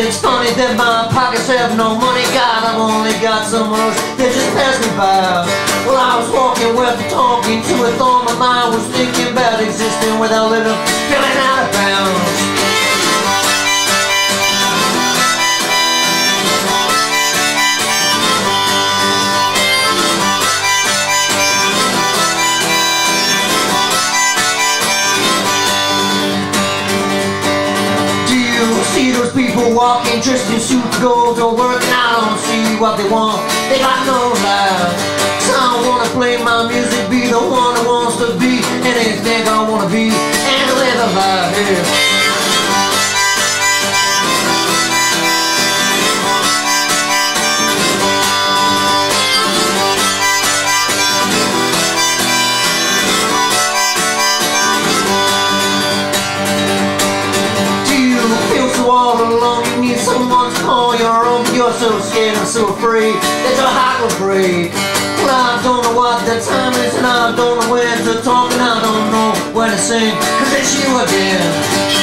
It's funny that my pockets have no money. God, I've only got some words that just pass me by. Well, I was walking with talking to a thought. My mind was thinking about existing without living, feeling out of bounds. See those people walking, dressed in suit gold, or working out on see what they want. They got no life. So I wanna play my music, be the one who wants to be anything I wanna be, and live a life here. All alone, you need someone to call your own, but you're so scared and so afraid that your heart will break. Well, I don't know what the time is, and I don't know where to talk, and I don't know where to sing, 'cause it's you again.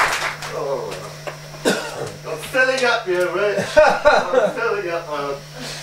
Filling up here, right? I'm filling up, man.